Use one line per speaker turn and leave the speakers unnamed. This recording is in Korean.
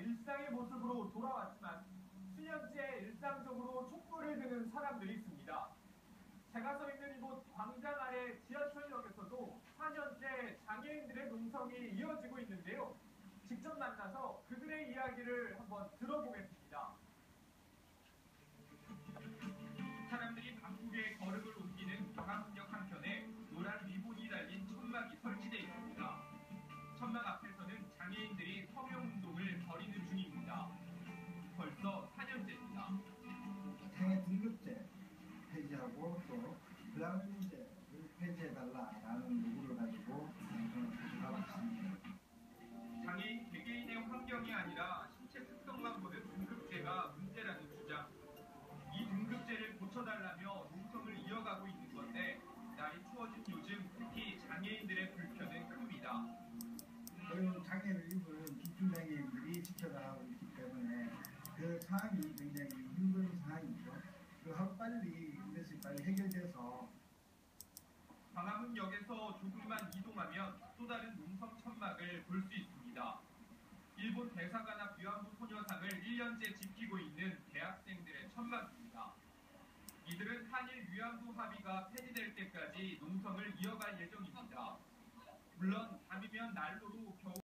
일상의 모습으로 돌아왔지만 수년째 일상적으로 촛불을 드는 사람들이 있습니다. 제가 서 있는 이곳 광장 아래 지하철역에서도 4년째 장애인들의 농성이 이어지고 있는데요. 직접 만나서 그들의 이야기를 한번 들어보겠습니다. 사람들이 바쁘게 걸음을 옮기는 광화문역 한편에 노란 리본이 달린 천막이 설치되어 있습니다. 천막 앞에서는 장애인들이 서명운동을 벌이는 중입니다. 벌써 4년째입니다.
장애 등급제 폐지하고 또 불량분제를 폐지해달라라는 요구를 가지고 가져가고 있습니다.
장애인 개개인의 환경이 아니라 신체 특성만 보는 등급제가 문제라는 주장. 이 등급제를 고쳐달라며 농성을 이어가고 있는 건데 날이 추워진 요즘 특히 장애인들의 불편은 큽니다.
그리고 장애를 입은 기증장애인들이 지켜나가고 있기 때문에 그 상황이 굉장히 힘든 상황이죠. 그 하루빨리 이것이 빨리 해결돼서
광화문역에서 조금만 이동하면 또 다른 농성 천막을 볼 수 있습니다. 일본 대사관 앞 위안부 소녀상을 1년째 지키고 있는 대학생들의 천막입니다. 이들은 한일 위안부 합의가 폐지될 때까지 농성을 이어갈 예정입니다. 물론 밤이면 난로로 겨우